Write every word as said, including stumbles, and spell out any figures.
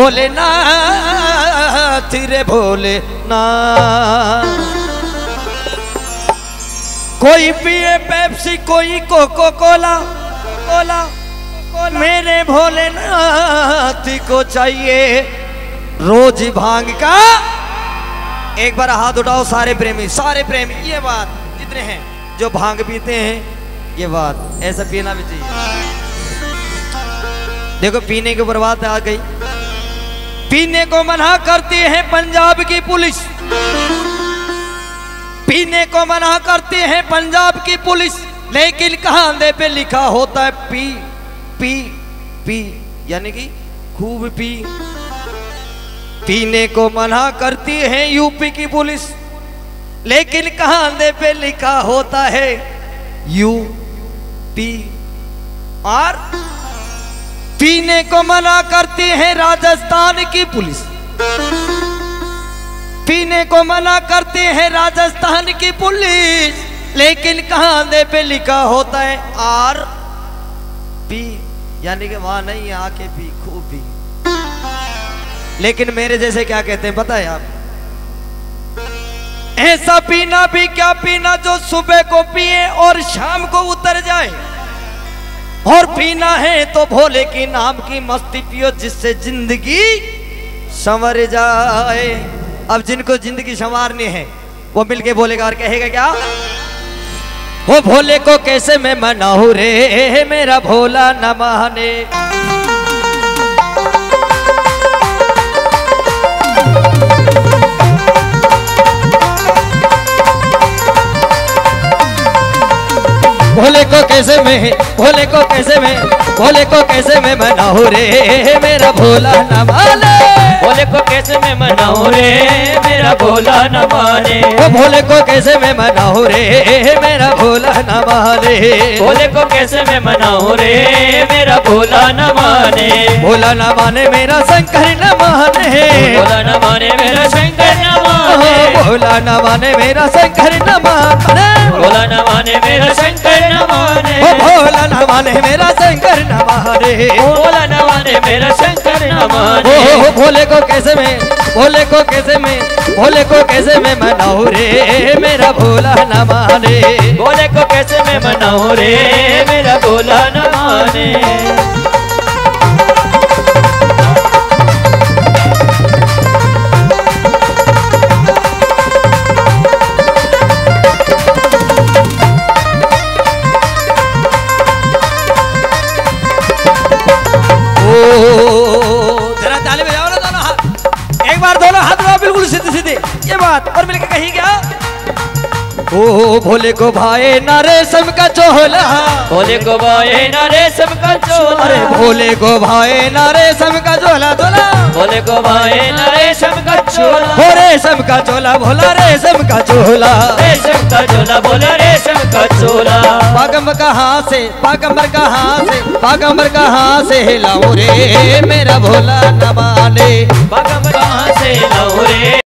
भोलेनाथ रे भोलेनाथ। कोई पिए पेप्सी कोई कोको कोला कोला, मेरे भोलेनाथ को चाहिए रोज भांग का। एक बार हाथ उठाओ सारे प्रेमी, सारे प्रेमी, ये बात जितने हैं जो भांग पीते हैं, ये बात ऐसा पीना भी चाहिए। देखो पीने की बर्बाद आ गई, पीने को मना करती है पंजाब की पुलिस, पीने को मना करती है पंजाब की पुलिस, लेकिन कहांधे पे लिखा होता है पी पी पी, यानी कि खूब पी। पीने को मना करती है यूपी की पुलिस, लेकिन कहांधे पे लिखा होता है यू पी। और पीने को मना करती है राजस्थान की पुलिस, पीने को मना करती है राजस्थान की पुलिस, लेकिन कहांधे पे लिखा होता है आर पी, यानी कि वहां नहीं आके पी, खूब पी। लेकिन मेरे जैसे क्या कहते हैं पता है आप? ऐसा पीना भी क्या पीना जो सुबह को पिए और शाम को उतर जाए, और पीना है तो भोले की नाम की मस्ती पियो जिससे जिंदगी संवर जाए। अब जिनको जिंदगी संवारनी है वो मिलके बोलेगा और कहेगा क्या? वो भोले को कैसे मैं मनाऊं रे मेरा भोला न माने। भोले को कैसे मैं, भोले को कैसे मैं, भोले को कैसे मैं मनाऊं रे मेरा भोला न माने। भोले को कैसे मैं मनाऊं रे मेरा भोला न माने। वो भोले को कैसे मैं मनाऊं रे मेरा भोला न माने। भोले को कैसे मैं मनाऊं रे मेरा भोला न माने। भोला न माने मेरा शंकर न माने। भोला न माने मेरा शंकर न माने। भोला न माने मेरा शंकर न माने। भोला न माने मेरा शंकर न माने। ओ भोला न माने मेरा शंकर न माने। भोला न माने मेरा शंकर न माने। ओ भोले को कैसे मैं, भोले को कैसे मैं, भोले को कैसे मैं मनाऊं रे मेरा भोला न माने। भोले को कैसे मैं मनाऊं रे मेरा भोला न माने। जरा ताली बजाओ ना दोनों हाथ, एक बार दोनों हाथ लगाओ बिल्कुल सीधे सीधे, ये बात और मिलके कही क्या? ओ भोले को भाए ना रेशम का चोला। भोले को भाए ना रेशम का चोला। अरे भोले को भाए ना रेशम का चोला चोला। भोले को भाए ना रेशम का चोला। हो रेशम का चोला भोला रेशम का चोला। रेशम का चोला भोला रेशम का चोला। पागंबर कहाँ से, पागंबर कहाँ से, पागंबर कहाँ से लाऊं रे मेरा भोला न माने। पागंबर कहाँ से लाऊं रे